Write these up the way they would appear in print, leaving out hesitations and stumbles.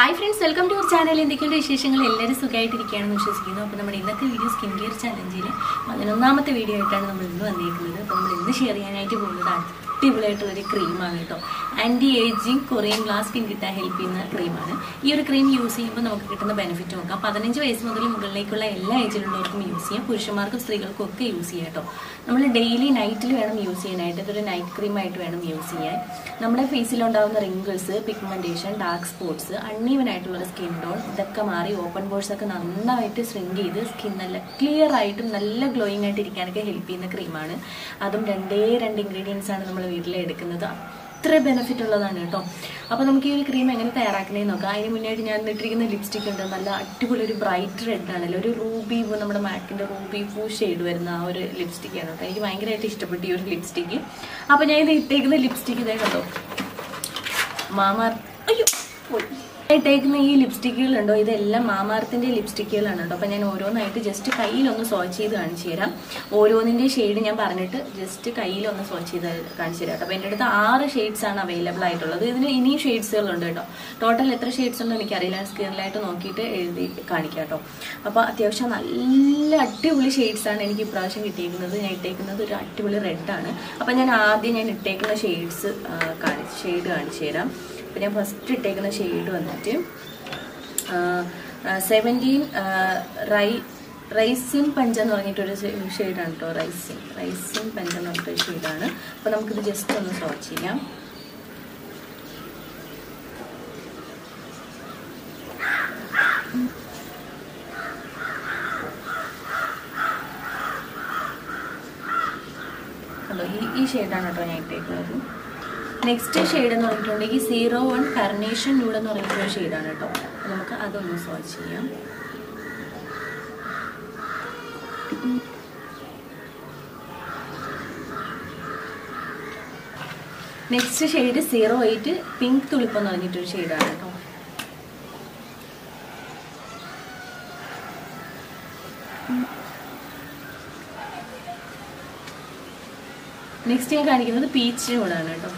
Hi friends, welcome to our channel. എന്തൊക്കെയുണ്ട് വിശേഷങ്ങൾ? എല്ലാവരും സുഖമായിട്ടിരിക്കുകയാണെന്ന് വിശ്വസിക്കുന്നു. അപ്പോൾ നമ്മുടെ ഇന്നത്തെ വീഡിയോ സ്കിൻ കെയർ ചലഞ്ചിൽ 11ാമത്തെ വീഡിയോ ആയിട്ടാണ് നമ്മൾ ഇന്ന് വന്നിരിക്കുന്നത്. അപ്പോൾ നമ്മൾ ഇന്ന് ഷെയർ ചെയ്യാനായിട്ട് പോകുന്നത് അടിപൊളിയായിട്ടുള്ളൊരു ക്രീമാണ് കേട്ടോ. Anti ageing Korean glass skin കിട്ടാൻ ഹെൽപ്പ് ചെയ്യുന്ന ക്രീമാണ്. ഈ ഒരു ക്രീം യൂസ് ചെയ്യുമ്പോൾ നമുക്ക് കിട്ടുന്ന ബെനിഫിറ്റ് നോക്കാം. 15 വയസ്സ് മുതൽ മുകളിലേക്കുള്ള എല്ലാ ഏജിലുള്ളവർക്കും യൂസ് ചെയ്യാം, പുരുഷന്മാർക്കും സ്ത്രീകൾക്കും ഒക്കെ യൂസ് ചെയ്യാം കേട്ടോ. നമ്മൾ ഡെയിലി നൈറ്റിൽ വേണം യൂസ് ചെയ്യാനായിട്ട്. ഇതൊരു നൈറ്റ് ക്രീമായിട്ട് വേണം യൂസ് ചെയ്യാൻ. നമ്മുടെ ഫേസിലുണ്ടാകുന്ന wrinkles, pigmentation, dark spots, uneven ആയിട്ടുള്ള സ്കിൻ ടോൺ ഇതൊക്കെ മാറി ഓപ്പൺ പോഴ്സ് ഒക്കെ നന്നായിട്ട് ശ്രിങ്ക് ചെയ്ത് സ്കിൻ നല്ല ക്ലിയർ ആയിട്ടും നല്ല ഗ്ലോയിങ് ആയിട്ട് ഇരിക്കാനൊക്കെ ഹെൽപ്പ് ചെയ്യുന്ന ക്രീമാണ്. അതും രണ്ടേ ഇൻഗ്രീഡിയൻസ് ആണ് നമ്മൾ വീട്ടിൽ എടുക്കുന്നത്. അത്ര ബെനിഫിറ്റ് ഉള്ളതാണ് കേട്ടോ. അപ്പോൾ നമുക്ക് ഈ ഒരു ക്രീം എങ്ങനെ തയ്യാറാക്കണേന്ന് നോക്കാം. അതിന് മുന്നായിട്ട് ഞാൻ ഇട്ടിരിക്കുന്ന ലിപ്സ്റ്റിക് ഉണ്ട്, നല്ല അടിപൊളി ഒരു ബ്രൈറ്റ് റെഡ് ആണല്ലോ, ഒരു റൂബി പൂ, നമ്മുടെ മാക്കിൻ്റെ റൂബി പൂ ഷെയ്ഡ് വരുന്ന ആ ഒരു ലിപ്സ്റ്റിക്കാണ് കേട്ടോ. എനിക്ക് ഭയങ്കരമായിട്ട് ഇഷ്ടപ്പെട്ടു ഈ ഒരു ലിപ്സ്റ്റിക്ക്. അപ്പോൾ ഞാൻ ഇത് ഇട്ടേക്കുന്ന ലിപ്സ്റ്റിക്ക് ഇതേ കണ്ടോ, ഇട്ടേക്കുന്ന ഈ ലിപ്സ്റ്റിക്കുകളുണ്ടോ, ഇതെല്ലാം മാമാർത്തിൻ്റെ ലിപ്സ്റ്റിക്കുകളാണ് കേട്ടോ. അപ്പോൾ ഞാൻ ഓരോന്നായിട്ട് ജസ്റ്റ് കയ്യിലൊന്ന് സ്വാച്ച് ചെയ്ത് കാണിച്ചു തരാം. ഓരോന്നിൻ്റെ ഷെയ്ഡ് ഞാൻ പറഞ്ഞിട്ട് ജസ്റ്റ് കയ്യിലൊന്ന് സ്വാച്ച് ചെയ്ത് കാണിച്ചു തരാം കേട്ടോ. അപ്പോൾ എൻ്റെ അടുത്ത് 6 ഷെയ്ഡ്സ് ആണ് അവൈലബിൾ ആയിട്ടുള്ളത്. ഇതിന് ഇനിയും ഷെയ്ഡ്സുകളുണ്ട് കേട്ടോ. ടോട്ടൽ എത്ര ഷെയ്ഡ്സ് ഉണ്ടോ എനിക്കറിയില്ല, സ്ക്രീനിലായിട്ട് നോക്കിയിട്ട് എഴുതി കാണിക്കാം കേട്ടോ. അപ്പോൾ അത്യാവശ്യം നല്ല അടിപൊളി ഷെയ്ഡ്സാണ് എനിക്ക് ഇപ്രാവശ്യം കിട്ടിയിരിക്കുന്നത്. ഞാൻ ഇട്ടേക്കുന്നത് ഒരു അടിപൊളി റെഡാണ്. അപ്പോൾ ഞാൻ ഇട്ടേക്കുന്ന ഷെയ്ഡ് കാണിച്ചു തരാം. അപ്പോൾ ഞാൻ ഫസ്റ്റ് ഇട്ടേക്കുന്ന ഷെയ്ഡ് വന്നിട്ട് 17 റൈസിൻ പഞ്ച എന്ന് പറഞ്ഞിട്ടൊരു ഷെയ്ഡാണ് കേട്ടോ. റൈസിൻ പഞ്ച എന്ന് പറഞ്ഞിട്ടൊരു ഷെയ്ഡാണ്. അപ്പോൾ നമുക്കിത് ജസ്റ്റ് ഒന്ന് സ്വാച്ച് ചെയ്യാം. കണ്ടോ, ഈ ഷെയ്ഡാണ് കേട്ടോ ഞാൻ ഇട്ടേക്കുന്നത്. നെക്സ്റ്റ് ഷെയ്ഡ് എന്ന് പറഞ്ഞിട്ടുണ്ടെങ്കിൽ 01 കർണേഷൻ ന്യൂഡ് എന്ന് പറഞ്ഞിട്ടൊരു ഷെയ്ഡാണ് കേട്ടോ. നമുക്ക് അതൊന്ന് സ്വാച്ച് ചെയ്യാം. നെക്സ്റ്റ് ഷെയ്ഡ് 08 പിങ്ക് തുളിപ്പ് എന്ന് പറഞ്ഞിട്ടൊരു ഷെയ്ഡാണ് കേട്ടോ. നെക്സ്റ്റ് ഞാൻ കാണിക്കുന്നത് പീച്ച് ന്യൂഡാണ് കേട്ടോ.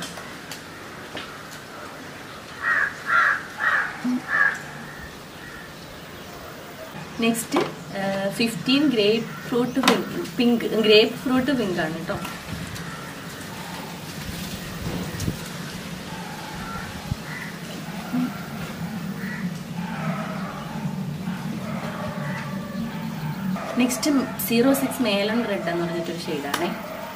നെക്സ്റ്റ് 15 ഗ്രേപ്പ് ഫ്രൂട്ട് പിങ്ക് ആണ് കേട്ടോ. നെക്സ്റ്റ് 06 മേലൺ റെഡ് എന്ന് പറഞ്ഞിട്ടൊരു ഷെയ്ഡാണേ.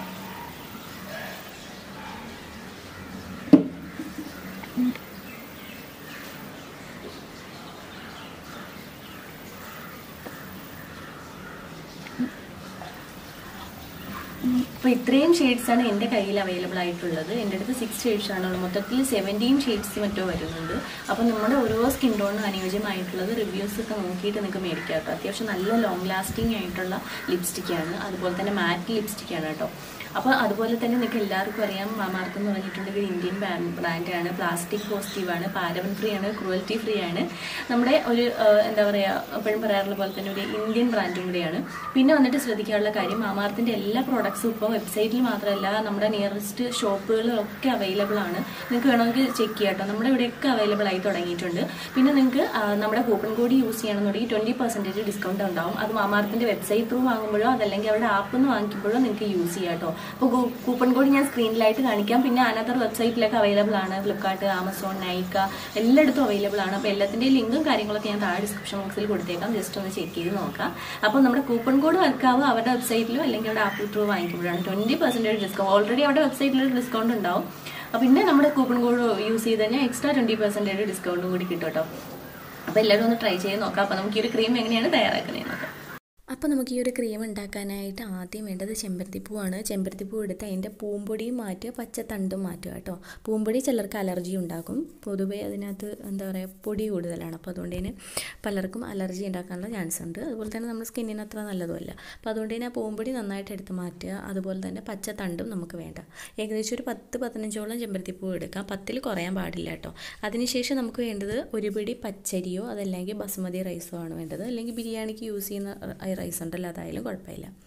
അപ്പോൾ ഇത്രയും ഷെയ്ഡ്സാണ് എൻ്റെ കയ്യിൽ അവൈലബിൾ ആയിട്ടുള്ളത്. എൻ്റെ അടുത്ത് 6 ഷെയ്ഡ്സ് ആണുള്ളത്. മൊത്തത്തിൽ 17 ഷെയ്ഡ്സ് മറ്റോ വരുന്നുണ്ട്. അപ്പോൾ നമ്മുടെ ഓരോ സ്കിൻ ടോണിന് അനുയോജ്യമായിട്ടുള്ളത് റിവ്യൂസ് ഒക്കെ നോക്കിയിട്ട് നിങ്ങൾക്ക് മേടിക്കാം കേട്ടോ. അത്യാവശ്യം നല്ല ലോങ് ലാസ്റ്റിംഗ് ആയിട്ടുള്ള ലിപ്സ്റ്റിക്കാണ്. അതുപോലെ തന്നെ മാറ്റ് ലിപ്സ്റ്റിക്കാണ് കേട്ടോ. അപ്പോൾ അതുപോലെ തന്നെ നിങ്ങൾക്ക് എല്ലാവർക്കും അറിയാം, മാമാർത്ത് എന്ന് പറഞ്ഞിട്ടുണ്ടെങ്കിൽ ഇന്ത്യൻ ബ്രാൻഡാണ്. പ്ലാസ്റ്റിക് പോസിറ്റീവാണ്, പാരബൻ ഫ്രീ ആണ്, ക്രൂവൽറ്റി ഫ്രീ ആണ്. നമ്മുടെ ഒരു എന്താ പറയുക, എപ്പോഴും പറയാറുള്ള പോലെ തന്നെ ഒരു ഇന്ത്യൻ ബ്രാൻഡും കൂടിയാണ്. പിന്നെ വന്നിട്ട് ശ്രദ്ധിക്കാനുള്ള കാര്യം, മാമാർത്തിൻ്റെ എല്ലാ പ്രോഡക്ട്സും ഇപ്പോൾ വെബ്സൈറ്റിൽ മാത്രമല്ല നമ്മുടെ നിയറസ്റ്റ് ഷോപ്പുകളിലൊക്കെ അവൈലബിൾ ആണ്. നിങ്ങൾക്ക് വേണമെങ്കിൽ ചെക്ക് ചെയ്യാം കേട്ടോ. നമ്മുടെ ഇവിടെയൊക്കെ അവൈലബിൾ ആയി തുടങ്ങിയിട്ടുണ്ട്. പിന്നെ നിങ്ങൾക്ക് നമ്മുടെ കൂപ്പൺ കോഡ് യൂസ് ചെയ്യണമെന്നുണ്ടെങ്കിൽ 20% ഡിസ്കൗണ്ട് ഉണ്ടാവും. അത് മാമാർത്തിൻ്റെ വെബ്സൈറ്റ് ത്രൂ വാങ്ങുമ്പോഴോ അതല്ലെങ്കിൽ അവരുടെ ആപ്പ് നിന്ന് വാങ്ങിക്കുമ്പോഴോ നിങ്ങൾക്ക് യൂസ് ചെയ്യാം കേട്ടോ. അപ്പോൾ കൂപ്പൺ കോഡ് ഞാൻ സ്ക്രീനിലായിട്ട് കാണിക്കാം. പിന്നെ അനദർ വെബ്സൈറ്റിലൊക്കെ അവൈലബിൾ ആണ്. ഫ്ലിപ്കാർട്ട്, ആമസോൺ, നൈക്ക എല്ലായിടത്തും അവൈലബിൾ ആണ്. അപ്പോൾ എല്ലാത്തിൻ്റെയും ലിങ്കും കാര്യങ്ങളൊക്കെ ഞാൻ താഴെ ഡിസ്ക്രിപ്ഷൻ ബോക്സിൽ കൊടുത്തേക്കാം. ജസ്റ്റ് ഒന്ന് ചെക്ക് ചെയ്ത് നോക്കാം. അപ്പോൾ നമ്മുടെ കൂപ്പൺ കോഡ് വർക്കാവും അവരുടെ വെബ്സൈറ്റിലോ അല്ലെങ്കിൽ അവിടെ ആപ്പ് ത്രൂ വാങ്ങിക്കുമ്പോഴാണ് 20% ഡിസ്കൗണ്ട്. ഓൾറെഡി അവിടെ വെബ്സൈറ്റിൽ ഡിസ്കൗണ്ട് ഉണ്ടാവും. പിന്നെ നമ്മുടെ കൂപ്പൺ കോഡ് യൂസ് ചെയ്ത് കഴിഞ്ഞാൽ എക്സ്ട്രാ 20% ഡിസ്കൗണ്ടും കൂടി കിട്ടും കേട്ടോ. അപ്പോൾ എല്ലാവരും ഒന്ന് ട്രൈ ചെയ്ത് നോക്കാം. അപ്പോൾ നമുക്ക് ഈ ഒരു ക്രീം എങ്ങനെയാണ് തയ്യാറാക്കുന്നത് നോക്കാം. അപ്പോൾ നമുക്ക് ഈ ഒരു ക്രീം ഉണ്ടാക്കാനായിട്ട് ആദ്യം വേണ്ടത് ചെമ്പരത്തിപ്പൂവാണ്. ചെമ്പരത്തിപ്പൂ എടുത്ത് അതിൻ്റെ പൂമ്പൊടിയും മാറ്റുക, പച്ചത്തണ്ടും മാറ്റുക കേട്ടോ. പൂമ്പൊടി ചിലർക്ക് അലർജി ഉണ്ടാക്കും. പൊതുവേ അതിനകത്ത് എന്താ പറയുക, പൊടി കൂടുതലാണ്. അപ്പോൾ അതുകൊണ്ട് തന്നെ പലർക്കും അലർജി ഉണ്ടാക്കാനുള്ള ചാൻസ് ഉണ്ട്. അതുപോലെ തന്നെ നമ്മുടെ സ്കിന്നിന് അത്ര നല്ലതുമല്ല. അപ്പോൾ അതുകൊണ്ട് തന്നെ ആ പൂമ്പൊടി നന്നായിട്ട് എടുത്ത് മാറ്റുക. അതുപോലെ തന്നെ പച്ചത്തണ്ടും നമുക്ക് വേണ്ട. ഏകദേശം ഒരു 10-15ഓളം ചെമ്പരത്തിപ്പൂ എടുക്കാം. 10ൽ കുറയാൻ പാടില്ല കേട്ടോ. അതിനുശേഷം നമുക്ക് വേണ്ടത് ഒരു പിടി പച്ചരിയോ അതല്ലെങ്കിൽ ബസുമതി റൈസോ ആണ് വേണ്ടത്. അല്ലെങ്കിൽ ബിരിയാണിക്ക് യൂസ് ചെയ്യുന്ന റൈസ് ഉണ്ടല്ലോ, അതായാലും കുഴപ്പമില്ല.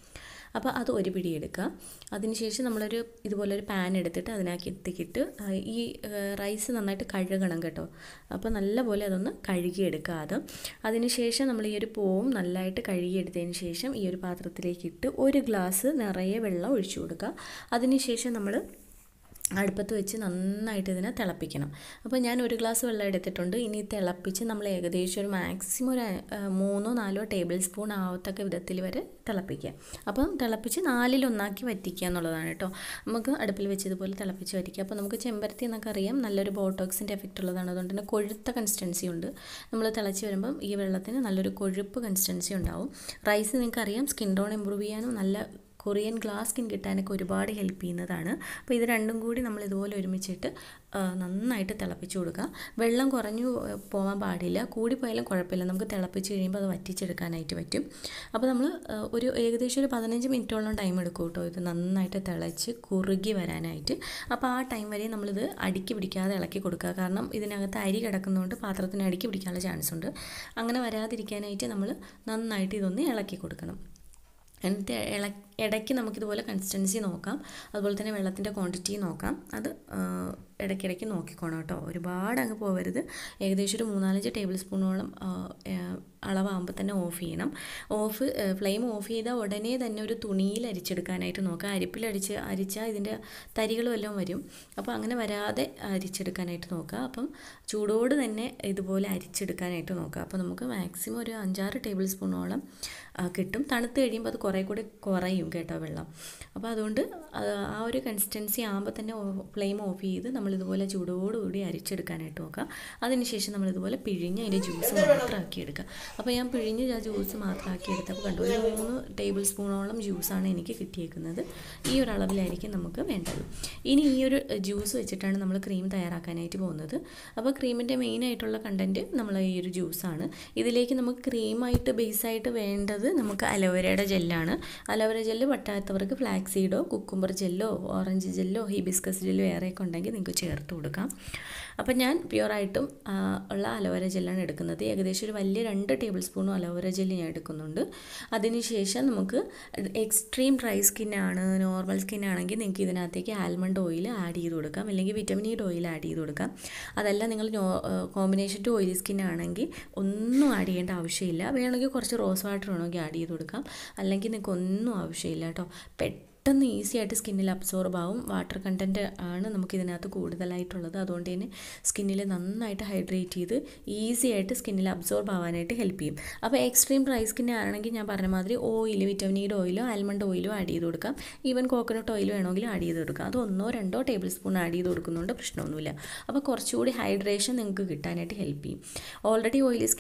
അപ്പോൾ അത് ഒരു പിടി എടുക്കുക. അതിനുശേഷം നമ്മളൊരു ഇതുപോലൊരു പാൻ എടുത്തിട്ട് അതിനകത്തേക്കിട്ട് ഈ റൈസ് നന്നായിട്ട് കഴുകണം കേട്ടോ. അപ്പോൾ നല്ലപോലെ അതൊന്ന് കഴുകിയെടുക്കുക ആദ്യം. അതിനുശേഷം നമ്മൾ ഈ ഒരു പൂവും നല്ലതായിട്ട് കഴുകിയെടുത്തതിന് ശേഷം ഈ ഒരു പാത്രത്തിലേക്കിട്ട് 1 ഗ്ലാസ് നിറയെ വെള്ളം ഒഴിച്ചു കൊടുക്കുക. അതിനുശേഷം നമ്മൾ അടുപ്പത്ത് വെച്ച് നന്നായിട്ട് ഇതിനെ തിളപ്പിക്കണം. അപ്പോൾ ഞാൻ 1 ഗ്ലാസ് വെള്ളം എടുത്തിട്ടുണ്ട്. ഇനി തിളപ്പിച്ച് നമ്മൾ ഏകദേശം ഒരു മാക്സിമം ഒരു 3-4 ടേബിൾ സ്പൂൺ ആവത്തക്ക വിധത്തിൽ വരെ തിളപ്പിക്കുക. അപ്പം തിളപ്പിച്ച് 4-1 വറ്റിക്കുക എന്നുള്ളതാണ് കേട്ടോ. നമുക്ക് അടുപ്പിൽ വെച്ച് ഇതുപോലെ തിളപ്പിച്ച് വറ്റിക്കുക. അപ്പോൾ നമുക്ക് ചെമ്പരത്തി എന്നൊക്കെ അറിയാം, നല്ലൊരു ബോട്ടോക്സിൻ്റെ എഫക്റ്റ് ഉള്ളതാണ്. അതുകൊണ്ട് തന്നെ കൊഴുത്ത കൺസിസ്റ്റൻസി ഉണ്ട്. നമ്മൾ തിളച്ച് വരുമ്പം ഈ വെള്ളത്തിന് നല്ലൊരു കൊഴുപ്പ് കൺസിസ്റ്റൻസി ഉണ്ടാവും. റൈസ് നിങ്ങൾക്കറിയാം സ്കിൻ ടോൺ ഇമ്പ്രൂവ് ചെയ്യാനും നല്ല കൊറിയൻ ഗ്ലാസ് സ്കിൻ കിട്ടാനൊക്കെ ഒരുപാട് ഹെൽപ്പ് ചെയ്യുന്നതാണ്. അപ്പോൾ ഇത് രണ്ടും കൂടി നമ്മൾ ഇതുപോലെ ഒരുമിച്ചിട്ട് നന്നായിട്ട് തിളപ്പിച്ച് കൊടുക്കുക. വെള്ളം കുറഞ്ഞു പോകാൻ പാടില്ല, കൂടിപ്പോയാലും കുഴപ്പമില്ല. നമുക്ക് തിളപ്പിച്ച് കഴിയുമ്പോൾ അത് വറ്റിച്ചെടുക്കാനായിട്ട് പറ്റും. അപ്പോൾ നമ്മൾ ഏകദേശം ഒരു 15 മിനിറ്റോളം ടൈം എടുക്കും കേട്ടോ ഇത് നന്നായിട്ട് തിളച്ച് കുറുകി വരാനായിട്ട്. അപ്പോൾ ആ ടൈം വരെ നമ്മളിത് അടുക്കി പിടിക്കാതെ ഇളക്കി കൊടുക്കുക. കാരണം ഇതിനകത്ത് അരി കിടക്കുന്നതുകൊണ്ട് പാത്രത്തിന് അടുക്കി പിടിക്കാനുള്ള ചാൻസ് ഉണ്ട്. അങ്ങനെ വരാതിരിക്കാനായിട്ട് നമ്മൾ നന്നായിട്ട് ഇതൊന്ന് ഇളക്കി കൊടുക്കണം. എന്നിട്ട് ഇടയ്ക്ക് നമുക്കിതുപോലെ കൺസിസ്റ്റൻസി നോക്കാം, അതുപോലെ തന്നെ വെള്ളത്തിൻ്റെ ക്വാണ്ടിറ്റി നോക്കാം. അത് ഇടയ്ക്കിടയ്ക്ക് നോക്കിക്കോണം കേട്ടോ. ഒരുപാട് അങ്ങ് പോകരുത്. ഏകദേശം ഒരു 3-4 ടേബിൾ സ്പൂണോളം അളവാകുമ്പോൾ തന്നെ ഓഫ് ചെയ്യണം. ഫ്ലെയിം ഓഫ് ചെയ്താൽ ഉടനെ തന്നെ ഒരു തുണിയിൽ അരിച്ചെടുക്കാനായിട്ട് നോക്കുക. അരിച്ചാൽ ഇതിൻ്റെ തരികൾ വല്ലതും വരും. അപ്പോൾ അങ്ങനെ വരാതെ അരിച്ചെടുക്കാനായിട്ട് നോക്കുക. അപ്പം ചൂടോട് തന്നെ ഇതുപോലെ അരിച്ചെടുക്കാനായിട്ട് നോക്കുക. അപ്പോൾ നമുക്ക് മാക്സിമം ഒരു 5-6 ടേബിൾ സ്പൂണോളം കിട്ടും. തണുത്ത് കഴിയുമ്പോൾ അത് കുറേ കൂടി കുറയും കേട്ടോ വെള്ളം. അപ്പോൾ അതുകൊണ്ട് ആ ഒരു കൺസിസ്റ്റൻസി ആകുമ്പോൾ തന്നെ ഫ്ലെയിം ഓഫ് ചെയ്ത് നമ്മളിതുപോലെ ചൂടോടുകൂടി അരിച്ചെടുക്കാനായിട്ട് നോക്കുക. അതിനുശേഷം നമ്മളിതുപോലെ പിഴിഞ്ഞ് അതിൻ്റെ ജ്യൂസ് മാത്രമാക്കി എടുക്കുക. അപ്പോൾ ഞാൻ പിഴിഞ്ഞ് ആ ജ്യൂസ് മാത്രമാക്കി എടുത്തപ്പോൾ കണ്ടു ഒരു 3 ടേബിൾ സ്പൂണോളം ജ്യൂസാണ് എനിക്ക് കിട്ടിയേക്കുന്നത്. ഈ ഒരു അളവിലായിരിക്കും നമുക്ക് വേണ്ടത്. ഇനി ഈ ഒരു ജ്യൂസ് വെച്ചിട്ടാണ് നമ്മൾ ക്രീം തയ്യാറാക്കാനായിട്ട് പോകുന്നത്. അപ്പോൾ ക്രീമിൻ്റെ മെയിനായിട്ടുള്ള കണ്ടൻറ്റ് നമ്മൾ ഈ ഒരു ജ്യൂസാണ്. ഇതിലേക്ക് നമുക്ക് ക്രീമായിട്ട് ബേസായിട്ട് വേണ്ടത് നമുക്ക് അലോവേരയുടെ ജെല്ലാണ്. അലോവേര ജെല്ല് പറ്റാത്തവർക്ക് ഫ്ലാക്സ് സീഡോ കുക്കുംബർ ജെല്ലോ ഓറഞ്ച് ജെല്ലോ ഹിബിസ്കസ് ജെല്ലോ വേറെയൊക്കെ ഉണ്ടെങ്കിൽ നിങ്ങൾക്ക് ചേർത്ത് കൊടുക്കാം. അപ്പം ഞാൻ പ്യുവറായിട്ടും ഉള്ള അലോവേര ജെല്ലാണ് എടുക്കുന്നത്. ഏകദേശം ഒരു വലിയ 2 ടേബിൾ സ്പൂണും അലോവേര ജെല്ല് ഞാൻ എടുക്കുന്നുണ്ട്. അതിനുശേഷം നമുക്ക് എക്സ്ട്രീം ഡ്രൈ സ്കിന്നാണ്, നോർമൽ സ്കിന്നാണെങ്കിൽ നിങ്ങൾക്ക് ഇതിനകത്തേക്ക് ആൽമണ്ട് ഓയിൽ ആഡ് ചെയ്ത് കൊടുക്കാം, അല്ലെങ്കിൽ വിറ്റമിൻ ഇ ഓയിൽ ആഡ് ചെയ്ത് കൊടുക്കാം. അതല്ല നിങ്ങൾ കോമ്പിനേഷൻ ടു ഓയിലി സ്കിന്നാണെങ്കിൽ ഒന്നും ആഡ് ചെയ്യേണ്ട ആവശ്യമില്ല. വേണമെങ്കിൽ കുറച്ച് റോസ് വാട്ടർ വേണമെങ്കിൽ ആഡ് ചെയ്ത് കൊടുക്കാം, അല്ലെങ്കിൽ നിങ്ങൾക്ക് ഒന്നും ആവശ്യമില്ല കേട്ടോ. പെട്ടെന്ന് ഈസി ആയിട്ട് സ്കിന്നിൽ അബ്സോർബ് ആവും. വാട്ടർ കണ്ടൻറ്റ് ആണ് നമുക്കിതിനകത്ത് കൂടുതലായിട്ടുള്ളത്. അതുകൊണ്ട് തന്നെ സ്കിന്നിൽ നന്നായിട്ട് ഹൈഡ്രേറ്റ് ചെയ്ത് ഈസി ആയിട്ട് സ്കിന്നിൽ അബ്സോർബ് ആവാനായിട്ട് ഹെൽപ്പ് ചെയ്യും. അപ്പോൾ എക്സ്ട്രീം ഡ്രൈ സ്കിന്നാണെങ്കിൽ ഞാൻ പറഞ്ഞ മാതിരി ഓയിൽ, വിറ്റമിൻ ഇ ഓയിലോ ആൽമണ്ട് ഓയിലോ ആഡ് ചെയ്ത് കൊടുക്കാം. ഈവൻ കോക്കനട്ട് ഓയിൽ വേണമെങ്കിൽ ആഡ് ചെയ്ത് കൊടുക്കാം. അത് 1-2 ടേബിൾ സ്പൂൺ ആഡ് ചെയ്ത് കൊടുക്കുന്നുണ്ട്, പ്രശ്നമൊന്നുമില്ല. അപ്പോൾ കുറച്ചുകൂടി ഹൈഡ്രേഷൻ നിങ്ങൾക്ക് കിട്ടാനായിട്ട് ഹെൽപ്പ് ചെയ്യും. ഓൾറെഡി ഓയിലി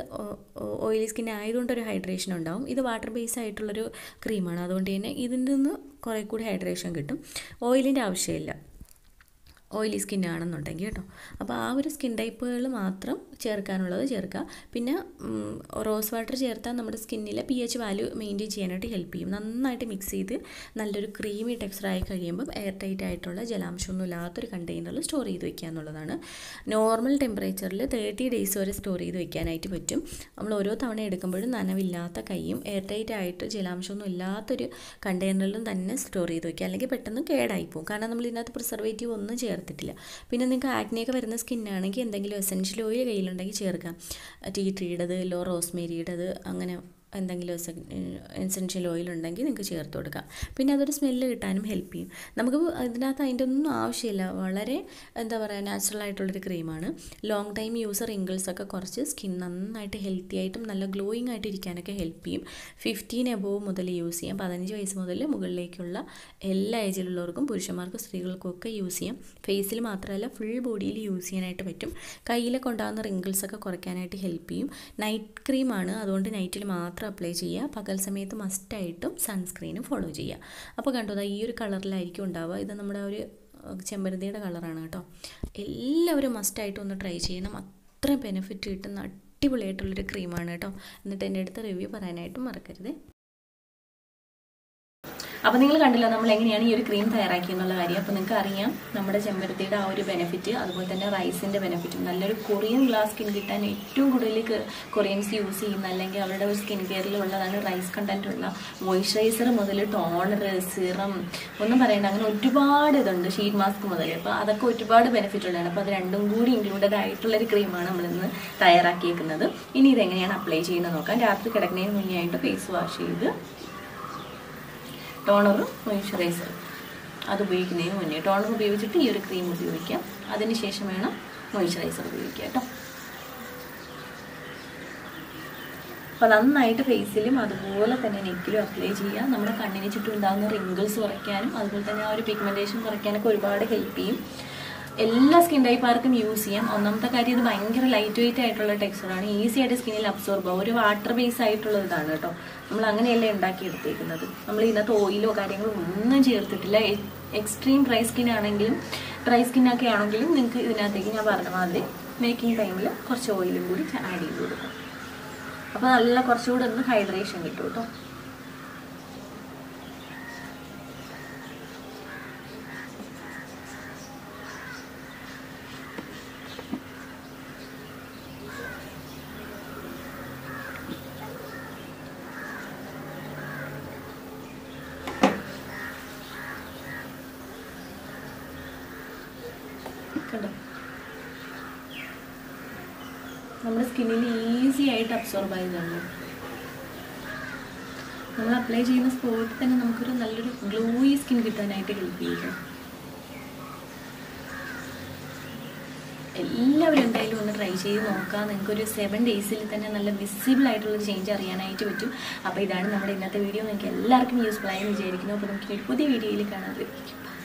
സ്കിൻ ആയതുകൊണ്ട് ഒരു ഹൈഡ്രേഷൻ ഉണ്ടാവും. ഇത് വാട്ടർ ബേസ് ആയിട്ടുള്ളൊരു ക്രീമാണ്. അതുകൊണ്ട് തന്നെ ഇതിൽ നിന്ന് കുറേ കൂടി ഹൈഡ്രേഷൻ കിട്ടും. ഓയിലിൻ്റെ ആവശ്യമില്ല ഓയിലി സ്കിന്നാണെന്നുണ്ടെങ്കിൽ കേട്ടോ. അപ്പോൾ ആ ഒരു സ്കിൻ ടൈപ്പുകൾ മാത്രം ചേർക്കാനുള്ളത് ചേർക്കുക. പിന്നെ റോസ് വാട്ടർ ചേർത്താൽ നമ്മുടെ സ്കിന്നിലെ pH വാല്യൂ മെയിൻറ്റെയിൻ ചെയ്യാനായിട്ട് ഹെൽപ്പ് ചെയ്യും. നന്നായിട്ട് മിക്സ് ചെയ്ത് നല്ലൊരു ക്രീമി ടെക്സ്ചറായി കഴിയുമ്പം എയർ ടൈറ്റ് ആയിട്ടുള്ള ജലാംശമൊന്നും ഇല്ലാത്തൊരു കണ്ടെയ്നറിൽ സ്റ്റോർ ചെയ്ത് വെക്കുക എന്നുള്ളതാണ്. നോർമൽ ടെമ്പറേച്ചറിൽ 30 ഡേയ്സ് വരെ സ്റ്റോർ ചെയ്ത് വെക്കാനായിട്ട് പറ്റും. നമ്മൾ ഓരോ തവണ എടുക്കുമ്പോഴും നനവില്ലാത്ത കൈയും എയർ ടൈറ്റ് ആയിട്ട് ജലാംശമൊന്നും ഇല്ലാത്തൊരു കണ്ടെയ്നറിലും തന്നെ സ്റ്റോർ ചെയ്ത് വെക്കുക. അല്ലെങ്കിൽ പെട്ടെന്ന് കേടായി പോകും. കാരണം നമ്മൾ ഇതിനകത്ത് പ്രിസർവേറ്റീവ് ഒന്നും ചേർത്തിട്ടില്ല. പിന്നെ നിങ്ങൾക്ക് ആക്നെയൊക്കെ വരുന്ന സ്കിന്നാണെങ്കിൽ എന്തെങ്കിലും എസെൻഷ്യൽ ഓയിൽ കയ്യിലുണ്ടെങ്കിൽ ചേർക്കാം. ടീ ട്രീയുടേത്, റോസ്മേരിയുടേത്, അങ്ങനെ എന്തെങ്കിലും എസെൻഷ്യൽ ഓയിൽ ഉണ്ടെങ്കിൽ നിങ്ങൾക്ക് ചേർത്ത് കൊടുക്കാം. പിന്നെ അതൊരു സ്മെല്ല് കിട്ടാനും ഹെൽപ്പ് ചെയ്യും. നമുക്ക് ഇതിനകത്ത് അതിൻ്റെ ഒന്നും ആവശ്യമില്ല. വളരെ നാച്ചുറൽ ആയിട്ടുള്ളൊരു ക്രീമാണ്. ലോങ് ടൈം യൂസ് റിങ്കിൾസൊക്കെ കുറച്ച് സ്കിൻ നന്നായിട്ട് ഹെൽത്തി ആയിട്ടും നല്ല ഗ്ലോയിങ് ആയിട്ട് ഇരിക്കാനൊക്കെ ഹെൽപ്പ് ചെയ്യും. 15 എബോവ് മുതൽ യൂസ് ചെയ്യാം. 15 വയസ്സ് മുതൽ മുകളിലേക്കുള്ള എല്ലാ ഏജിലുള്ളവർക്കും പുരുഷന്മാർക്കും സ്ത്രീകൾക്കും ഒക്കെ യൂസ് ചെയ്യാം. ഫേസിൽ മാത്രമല്ല ഫുൾ ബോഡിയിൽ യൂസ് ചെയ്യാനായിട്ട് പറ്റും. കയ്യിലൊക്കെ ഉണ്ടാകുന്ന റിങ്കിൾസൊക്കെ കുറയ്ക്കാനായിട്ട് ഹെൽപ്പ് ചെയ്യും. നൈറ്റ് ക്രീമാണ്, അതുകൊണ്ട് നൈറ്റിൽ മാത്രം അപ്ലൈ ചെയ്യുക. പകൽ സമയത്ത് മസ്റ്റായിട്ടും സൺസ്ക്രീനും ഫോളോ ചെയ്യുക. അപ്പോൾ കണ്ടോ, ഈ ഒരു കളറിലായിരിക്കും ഉണ്ടാവുക. ഇത് നമ്മുടെ ഒരു ചെമ്പരത്തിയുടെ കളറാണ് കേട്ടോ. എല്ലാവരും മസ്റ്റായിട്ടും ഒന്ന് ട്രൈ ചെയ്യണം. അത്രയും ബെനിഫിറ്റ് കിട്ടുന്ന അടിപൊളിയായിട്ടുള്ളൊരു ക്രീമാണ് കേട്ടോ. എന്നിട്ട് എൻ്റെ അടുത്ത് റിവ്യൂ പറയാനായിട്ടും മറക്കരുത്. അപ്പോൾ നിങ്ങൾ കണ്ടല്ലോ നമ്മൾ എങ്ങനെയാണ് ഈ ഒരു ക്രീം തയ്യാറാക്കിയെന്നുള്ള കാര്യം. അപ്പോൾ നിങ്ങൾക്ക് അറിയാം നമ്മുടെ ചെമ്പരത്തിയുടെ ആ ഒരു ബെനിഫിറ്റ്, അതുപോലെ തന്നെ റൈസിൻ്റെ ബെനിഫിറ്റും. നല്ലൊരു കൊറിയൻ ഗ്ലാസ് സ്കിൻ കിട്ടാൻ ഏറ്റവും കൂടുതൽ കൊറിയൻസ് യൂസ് ചെയ്യുന്ന അല്ലെങ്കിൽ അവരുടെ ഒരു സ്കിൻ കെയറിൽ ഉള്ളതാണ് റൈസ് കണ്ടന്റ് ഉള്ള മോയ്സ്ചറൈസർ മുതൽ ടോണർ, സിറം, ഒന്നും പറയണ്ട, അങ്ങനെ ഒരുപാട് ഇതുണ്ട്, ഷീറ്റ് മാസ്ക് മുതൽ. അപ്പോൾ അതൊക്കെ ഒരുപാട് ബെനിഫിറ്റ് ഉള്ളതാണ്. അപ്പോൾ അത് രണ്ടും കൂടി ഇൻക്ലൂഡഡ് ആയിട്ടുള്ളൊരു ക്രീമാണ് നമ്മളിന്ന് തയ്യാറാക്കിയേക്കുന്നത്. ഇനി ഇതെങ്ങനെയാണ് അപ്ലൈ ചെയ്യുന്നത് നോക്കാം. രാത്രി കിടക്കുന്നതിന് മുന്നേ ആയിട്ട് ഫേസ് വാഷ് ചെയ്ത് ടോണറും മോയ്സ്ചറൈസറും അത് ഉപയോഗിക്കുന്നതിന് മുന്നേ ടോണർ ഉപയോഗിച്ചിട്ട് ഈ ഒരു ക്രീം ഉപയോഗിക്കാം. അതിന് ശേഷം വേണം മോയ്സ്ചറൈസർ ഉപയോഗിക്കുക കേട്ടോ. അപ്പോൾ നന്നായിട്ട് ഫേസിലും അതുപോലെ തന്നെ നെക്കിലും അപ്ലൈ ചെയ്യുക. നമ്മുടെ കണ്ണിന് ചുറ്റും ഉണ്ടാകുന്ന റിങ്കിൾസ് കുറയ്ക്കാനും അതുപോലെ തന്നെ ആ ഒരു പിഗ്മെൻറ്റേഷൻ കുറയ്ക്കാനൊക്കെ ഒരുപാട് ഹെൽപ്പ് ചെയ്യും. എല്ലാ സ്കിൻ ടൈപ്പാർക്കും യൂസ് ചെയ്യാം. ഒന്നാമത്തെ കാര്യം, ഇത് ഭയങ്കര ലൈറ്റ് വെയിറ്റ് ആയിട്ടുള്ള ടെക്സ്ചറാണ്, ഈസി ആയിട്ട് സ്കിന്നിൽ അബ്സോർബ് ആവും. ഒരു വാട്ടർ ബേസ് ആയിട്ടുള്ള ഇതാണ് കേട്ടോ. നമ്മൾ അങ്ങനെയല്ലേ ഉണ്ടാക്കിയെടുത്തേക്കുന്നത്. നമ്മൾ ഇതിനകത്ത് ഓയിലോ കാര്യങ്ങളോ ഒന്നും ചേർത്തിട്ടില്ല. എക്സ്ട്രീം ഡ്രൈ സ്കിൻ ആണെങ്കിലും ഡ്രൈ സ്കിന്നൊക്കെ ആണെങ്കിലും നിങ്ങൾക്ക് ഇതിനകത്തേക്ക് ഞാൻ പറഞ്ഞ മാതിരി മേക്കിംഗ് ടൈമിൽ കുറച്ച് ഓയിലും കൂടി ആഡ് ചെയ്ത് കൊടുക്കും. അപ്പോൾ നല്ല കുറച്ചുകൂടെ ഒന്ന് ഹൈഡ്രേഷൻ കിട്ടും കേട്ടോ. കണ്ടോ, നമ്മുടെ സ്കിന്നിൽ ഈസി ആയിട്ട് അബ്സോർബ് ആയതാണ്. നമ്മൾ അപ്ലൈ ചെയ്യുന്ന സ്പോട്ടിൽ തന്നെ നമുക്കൊരു നല്ലൊരു ഗ്ലോയി സ്കിൻ കിട്ടാനായിട്ട് ഹെൽപ്പ് ചെയ്യും. എല്ലാവരും എന്തായാലും ഒന്ന് ട്രൈ ചെയ്ത് നോക്കാം. നിങ്ങൾക്കൊരു 7 days തന്നെ നല്ല വിസിബിൾ ആയിട്ടുള്ള ചേഞ്ച് അറിയാനായിട്ട് പറ്റും. അപ്പോൾ ഇതാണ് നമ്മുടെ ഇന്നത്തെ വീഡിയോ. നിങ്ങൾക്ക് എല്ലാവർക്കും യൂസ്ഫുൾ ആയെന്ന് വിചാരിക്കുന്നു. അപ്പോൾ നമുക്ക് പുതിയ വീഡിയോയിൽ കാണാം.